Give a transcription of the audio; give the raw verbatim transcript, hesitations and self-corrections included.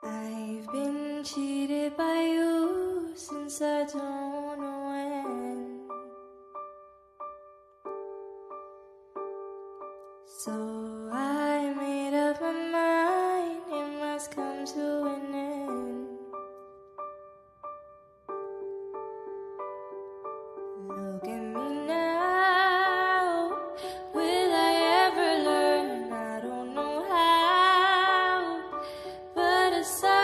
I've been cheated by you since I don't know when. So I made up my mind, it must come to an end. Look at me now, will I ever learn? I don't know how, but aside